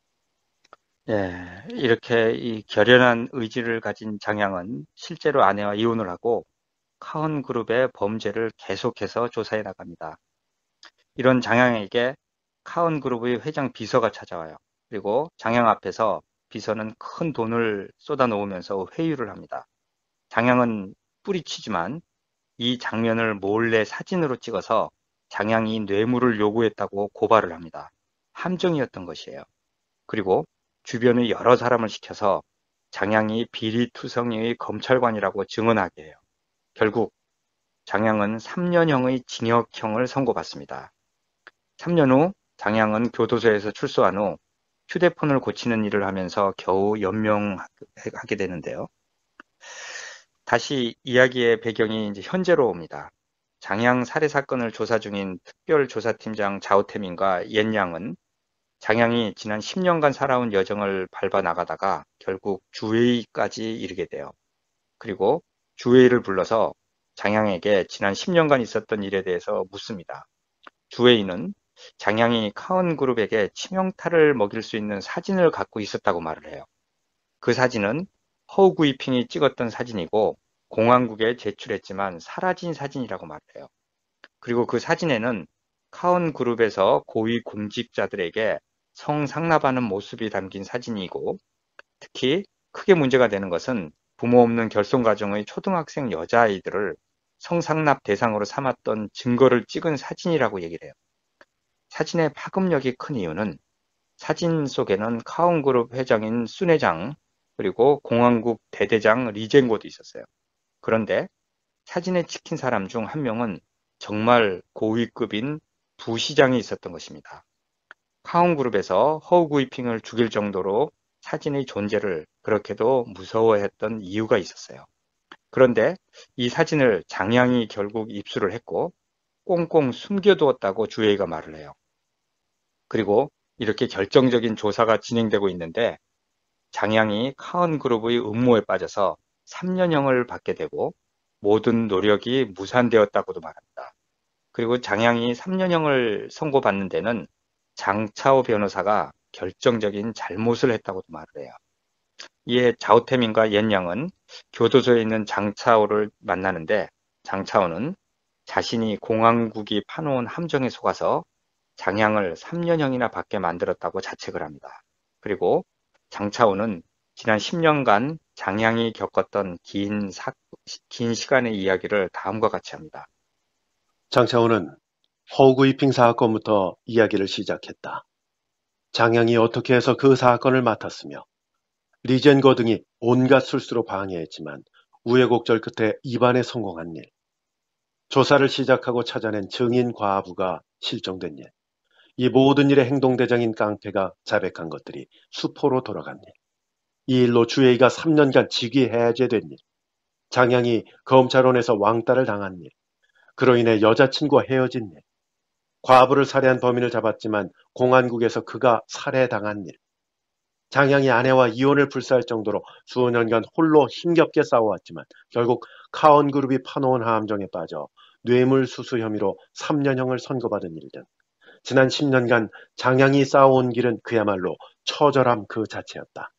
예, 이렇게 이 결연한 의지를 가진 장양은 실제로 아내와 이혼을 하고 카운 그룹의 범죄를 계속해서 조사해 나갑니다. 이런 장양에게 카운 그룹의 회장 비서가 찾아와요. 그리고 장양 앞에서 비서는 큰 돈을 쏟아놓으면서 회유를 합니다. 장양은 뿌리치지만 이 장면을 몰래 사진으로 찍어서 장양이 뇌물을 요구했다고 고발을 합니다. 함정이었던 것이에요. 그리고 주변의 여러 사람을 시켜서 장양이 비리투성이의 검찰관이라고 증언하게 해요. 결국 장양은 삼 년형의 징역형을 선고받습니다. 삼 년 후 장양은 교도소에서 출소한 후 휴대폰을 고치는 일을 하면서 겨우 연명하게 되는데요. 다시 이야기의 배경이 이제 현재로 옵니다. 장양 살해 사건을 조사 중인 특별조사팀장 자오태민과 옌양은 장양이 지난 십 년간 살아온 여정을 밟아 나가다가 결국 주웨이까지 이르게 돼요. 그리고 주웨이를 불러서 장양에게 지난 십 년간 있었던 일에 대해서 묻습니다. 주웨이는 장양이 카운그룹에게 치명타를 먹일 수 있는 사진을 갖고 있었다고 말을 해요. 그 사진은 허우구이핑이 찍었던 사진이고 공안국에 제출했지만 사라진 사진이라고 말을 해요. 그리고 그 사진에는 카운그룹에서 고위 공직자들에게 성상납하는 모습이 담긴 사진이고 특히 크게 문제가 되는 것은 부모 없는 결손가정의 초등학생 여자아이들을 성상납 대상으로 삼았던 증거를 찍은 사진이라고 얘기를 해요. 사진의 파급력이 큰 이유는 사진 속에는 카운그룹 회장인 순회장 그리고 공안국 대대장 리젠고도 있었어요. 그런데 사진에 찍힌 사람 중 한 명은 정말 고위급인 부시장이 있었던 것입니다. 카운그룹에서 허우구이핑을 죽일 정도로 사진의 존재를 그렇게도 무서워했던 이유가 있었어요. 그런데 이 사진을 장양이 결국 입수를 했고 꽁꽁 숨겨두었다고 주웨이가 말을 해요. 그리고 이렇게 결정적인 조사가 진행되고 있는데 장양이 카운그룹의 음모에 빠져서 삼 년형을 받게 되고 모든 노력이 무산되었다고도 말합니다. 그리고 장양이 삼 년형을 선고받는 데는 장차오 변호사가 결정적인 잘못을 했다고도 말을 해요. 이에 자오태민과 옌양은 교도소에 있는 장차오를 만나는데 장차오는 자신이 공안국이 파놓은 함정에 속아서 장양을 삼 년형이나 받게 만들었다고 자책을 합니다. 그리고 장차오는 지난 십 년간 장양이 겪었던 긴, 사, 긴 시간의 이야기를 다음과 같이 합니다. 장차오는 허우구이핑 사건부터 이야기를 시작했다. 장양이 어떻게 해서 그 사건을 맡았으며 리젠거 등이 온갖 술수로 방해했지만 우여곡절 끝에 입안에 성공한 일, 조사를 시작하고 찾아낸 증인 과부가 실종된 일, 이 모든 일의 행동대장인 깡패가 자백한 것들이 수포로 돌아간 일, 이 일로 주혜이가 삼 년간 직위 해제된 일, 장양이 검찰원에서 왕따를 당한 일, 그로 인해 여자친구와 헤어진 일, 과부를 살해한 범인을 잡았지만 공안국에서 그가 살해당한 일, 장양이 아내와 이혼을 불사할 정도로 수년간 홀로 힘겹게 싸워왔지만 결국 카언그룹이 파놓은 함정에 빠져 뇌물수수 혐의로 삼 년형을 선고받은 일 등 지난 십 년간 장양이 쌓아온 길은 그야말로 처절함 그 자체였다.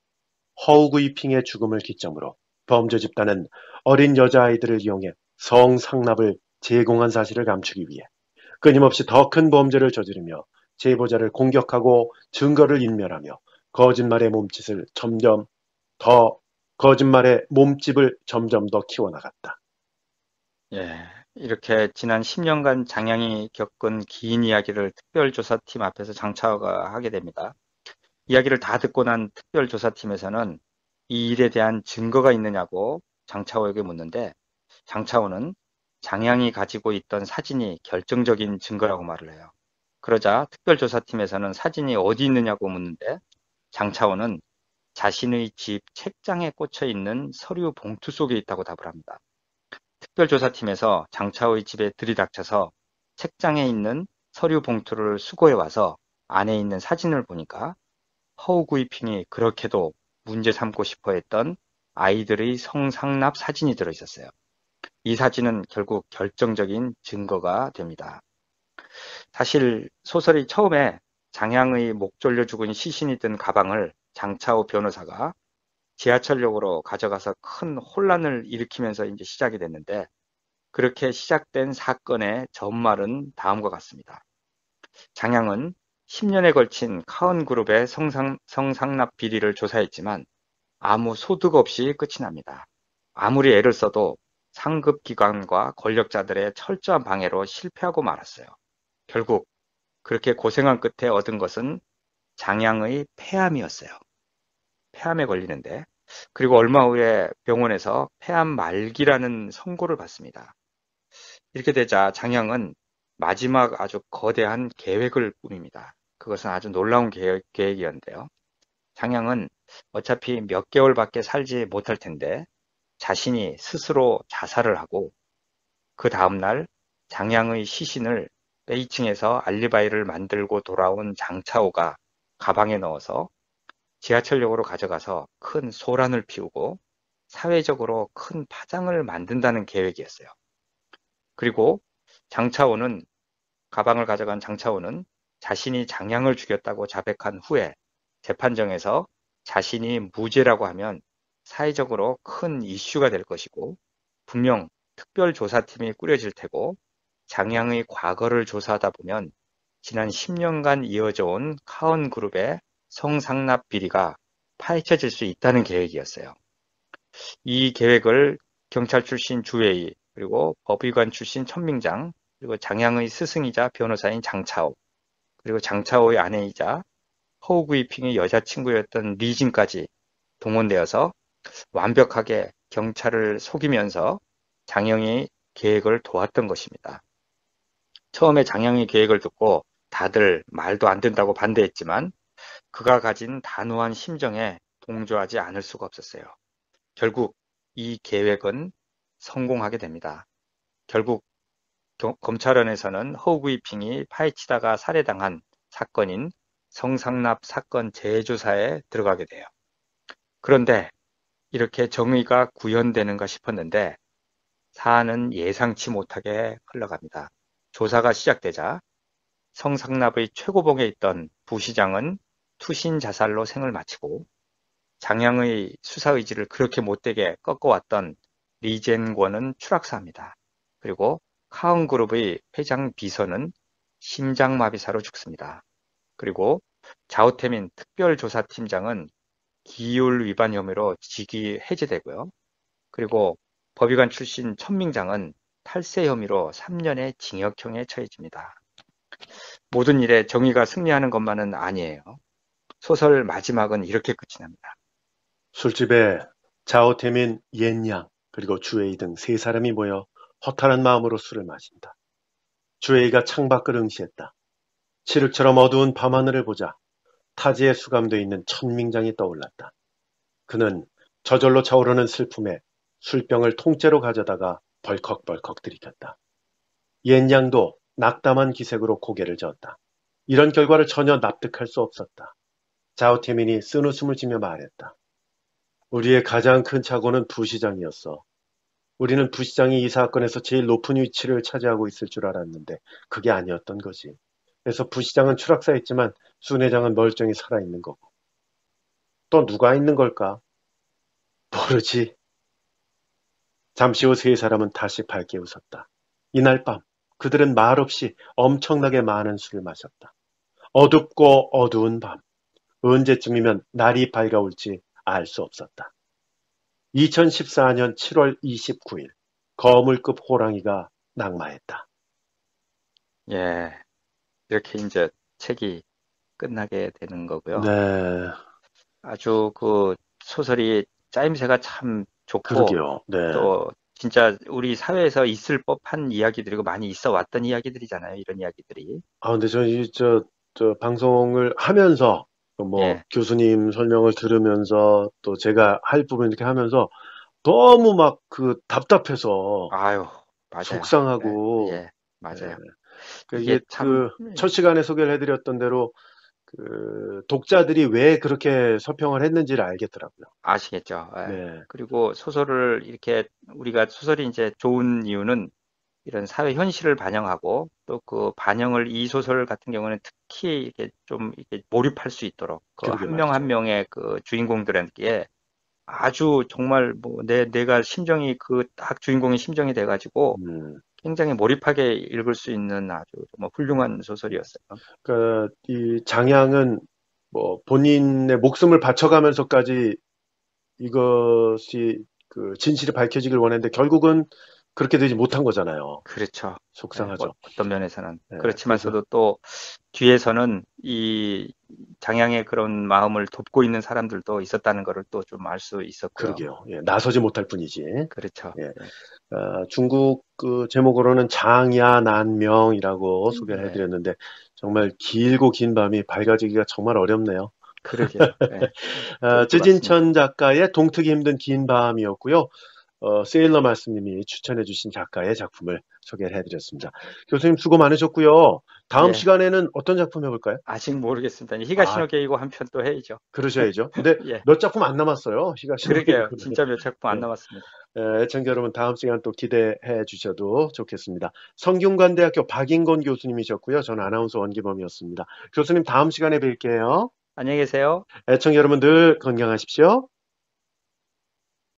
허우구이핑의 죽음을 기점으로 범죄 집단은 어린 여자아이들을 이용해 성상납을 제공한 사실을 감추기 위해 끊임없이 더 큰 범죄를 저지르며 제보자를 공격하고 증거를 인멸하며 거짓말의 몸짓을 점점 더 거짓말의 몸집을 점점 더 키워나갔다. 예, 이렇게 지난 십 년간 장양이 겪은 긴 이야기를 특별조사팀 앞에서 장차오가 하게 됩니다. 이야기를 다 듣고 난 특별조사팀에서는 이 일에 대한 증거가 있느냐고 장차오에게 묻는데 장차오는 장양이 가지고 있던 사진이 결정적인 증거라고 말을 해요. 그러자 특별조사팀에서는 사진이 어디 있느냐고 묻는데 장차오는 자신의 집 책장에 꽂혀 있는 서류 봉투 속에 있다고 답을 합니다. 특별조사팀에서 장차오의 집에 들이닥쳐서 책장에 있는 서류 봉투를 수거해 와서 안에 있는 사진을 보니까 허우구이핑이 그렇게도 문제 삼고 싶어 했던 아이들의 성상납 사진이 들어있었어요. 이 사진은 결국 결정적인 증거가 됩니다. 사실 소설이 처음에 장양의 목 졸려 죽은 시신이 든 가방을 장차오 변호사가 지하철역으로 가져가서 큰 혼란을 일으키면서 이제 시작이 됐는데 그렇게 시작된 사건의 전말은 다음과 같습니다. 장양은 십 년에 걸친 카언그룹의 성상, 성상납 비리를 조사했지만 아무 소득 없이 끝이 납니다. 아무리 애를 써도 상급기관과 권력자들의 철저한 방해로 실패하고 말았어요. 결국 그렇게 고생한 끝에 얻은 것은 장양의 폐암이었어요. 폐암에 걸리는데 그리고 얼마 후에 병원에서 폐암 말기라는 선고를 받습니다. 이렇게 되자 장양은 마지막 아주 거대한 계획을 꾸밉니다. 그것은 아주 놀라운 계획, 계획이었는데요. 장양은 어차피 몇 개월밖에 살지 못할 텐데 자신이 스스로 자살을 하고 그 다음날 장양의 시신을 베이징에서 알리바이를 만들고 돌아온 장차오가 가방에 넣어서 지하철역으로 가져가서 큰 소란을 피우고 사회적으로 큰 파장을 만든다는 계획이었어요. 그리고 장차오는 가방을 가져간 장차오는 자신이 장양을 죽였다고 자백한 후에 재판정에서 자신이 무죄라고 하면 사회적으로 큰 이슈가 될 것이고 분명 특별조사팀이 꾸려질 테고 장양의 과거를 조사하다 보면 지난 십 년간 이어져 온 카언 그룹의 성상납 비리가 파헤쳐질 수 있다는 계획이었어요. 이 계획을 경찰 출신 주회의 그리고 법의관 출신 천민장 그리고 장양의 스승이자 변호사인 장차오 그리고 장차오의 아내이자 허우구이핑의 여자친구였던 리진까지 동원되어서 완벽하게 경찰을 속이면서 장영의 계획을 도왔던 것입니다. 처음에 장영의 계획을 듣고 다들 말도 안 된다고 반대했지만 그가 가진 단호한 심정에 동조하지 않을 수가 없었어요. 결국 이 계획은 성공하게 됩니다. 결국 검찰원에서는 허우구이핑이 파헤치다가 살해당한 사건인 성상납 사건 재조사에 들어가게 돼요. 그런데 이렇게 정의가 구현되는가 싶었는데 사안은 예상치 못하게 흘러갑니다. 조사가 시작되자 성상납의 최고봉에 있던 부시장은 투신 자살로 생을 마치고 장양의 수사 의지를 그렇게 못되게 꺾어왔던 리젠권은 추락사합니다. 그리고 카운그룹의 회장 비서는 심장마비사로 죽습니다. 그리고 자오태민 특별조사팀장은 기율 위반 혐의로 직위 해제되고요. 그리고 법의관 출신 천민장은 탈세 혐의로 삼 년의 징역형에 처해집니다. 모든 일에 정의가 승리하는 것만은 아니에요. 소설 마지막은 이렇게 끝이 납니다. 술집에 자오태민, 옌양, 그리고 주웨이 등 세 사람이 모여 허탈한 마음으로 술을 마신다. 주웨이가 창밖을 응시했다. 칠흑처럼 어두운 밤하늘을 보자 타지에 수감되어 있는 천민장이 떠올랐다. 그는 저절로 차오르는 슬픔에 술병을 통째로 가져다가 벌컥벌컥 들이켰다. 옌양도 낙담한 기색으로 고개를 저었다. 이런 결과를 전혀 납득할 수 없었다. 자오태민이 쓴웃음을 지며 말했다. 우리의 가장 큰 착오는 부시장이었어. 우리는 부시장이 이 사건에서 제일 높은 위치를 차지하고 있을 줄 알았는데 그게 아니었던 거지. 그래서 부시장은 추락사했지만 순회장은 멀쩡히 살아있는 거고. 또 누가 있는 걸까? 모르지. 잠시 후 세 사람은 다시 밝게 웃었다. 이날 밤 그들은 말없이 엄청나게 많은 술을 마셨다. 어둡고 어두운 밤. 언제쯤이면 날이 밝아올지 알 수 없었다. 이천십사 년 칠월 이십구일 거물급 호랑이가 낙마했다. 예, 이렇게 이제 책이 끝나게 되는 거고요. 네, 아주 그 소설이 짜임새가 참 좋고 그러게요. 네. 또 진짜 우리 사회에서 있을 법한 이야기들이고 많이 있어 왔던 이야기들이잖아요. 이런 이야기들이. 아, 근데 저, 이, 저, 저 방송을 하면서 뭐 예. 교수님 설명을 들으면서 또 제가 할 부분 이렇게 하면서 너무 막 그 답답해서 아유, 맞아요. 예, 속상하고 예, 예. 맞아요. 그 이게 이게 참, 그 첫 시간에 소개를 해드렸던 대로 그 독자들이 왜 그렇게 서평을 했는지를 알겠더라고요. 아시겠죠. 예. 네, 그리고 소설을 이렇게 우리가 소설이 이제 좋은 이유는 이런 사회 현실을 반영하고 또 그 반영을 이 소설 같은 경우는 특히 이렇게 좀 이렇게 몰입할 수 있도록 그 그러게 한 명 한 말이죠. 명의 그 주인공들에게 아주 정말 뭐 내, 내가 심정이 그 딱 주인공의 심정이 돼가지고 음, 굉장히 몰입하게 읽을 수 있는 아주 정말 훌륭한 소설이었어요. 그러니까 이 장양은 뭐 본인의 목숨을 바쳐가면서까지 이것이 그 진실이 밝혀지길 원했는데 결국은 그렇게 되지 못한 거잖아요. 그렇죠. 예, 뭐 속상하죠. 어떤 면에서는 네, 그래서 그렇지만서도 또 뒤에서는 이 장양의 그런 마음을 돕고 있는 사람들도 있었다는 것을 또 좀 알 수 있었고요. 그러게요. 예, 나서지 못할 뿐이지. 그렇죠. 예, 예, 어, 중국 그 제목으로는 장야난명이라고 소개를 예, 해드렸는데 정말 길고 긴 밤이 밝아지기가 정말 어렵네요. 그러게요. 예, 그, 어, 그 맞습니다. 쯔진천 작가의 동트기 힘든 긴 밤이었고요. 어, 세일러 말씀님이 추천해주신 작가의 작품을 소개를 해드렸습니다. 교수님 수고 많으셨고요. 다음 예, 시간에는 어떤 작품 해볼까요? 아직 모르겠습니다. 아, 히가시노 게이고 한 편 또 해야죠. 그러셔야죠. 근데 예, 몇 작품 안 남았어요. 그러게요. 히가시노게이고는. 진짜 몇 작품 안 네. 남았습니다. 에, 애청자 여러분 다음 시간 또 기대해 주셔도 좋겠습니다. 성균관대학교 박인건 교수님이셨고요. 저는 아나운서 원기범이었습니다. 교수님 다음 시간에 뵐게요. 안녕히 계세요. 애청자 여러분 늘 건강하십시오.